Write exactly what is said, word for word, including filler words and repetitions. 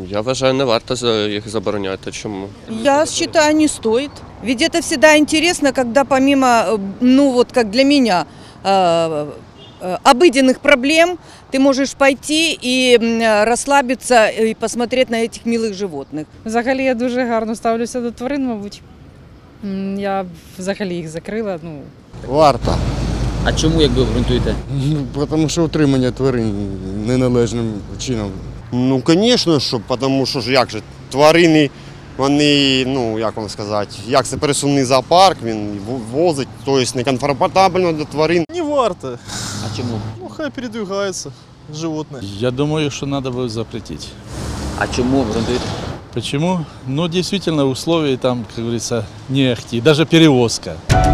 Я вважаю, не варто за- їх забороняти. Чому? Я считаю, не стоит. Ведь это всегда интересно, когда помимо, э, ну вот как для меня, э, э, обыденных проблем, ты можешь пойти и м, расслабиться и посмотреть на этих милых животных. Взагалі я дуже гарно ставлюся до тварин, мабуть. М, Я б взагалі їх закрила. Ну, Варто. А чому, як ви обґрунтуєте? Ну, тому що утримання тварин неналежним чином. Ну, звісно, що, тому що ж як же, тварини, вони, ну, як вам сказати, як це пересувний зоопарк, він возить, тобто некомфортабельно для тварин. Не варто. А чому? Ну, хай передвигаются животные. Я думаю, что надо будет запретить. А чому обґрунтуєте? Почему? Ну, действительно, условия там, как говорится, не ахти, даже перевозка.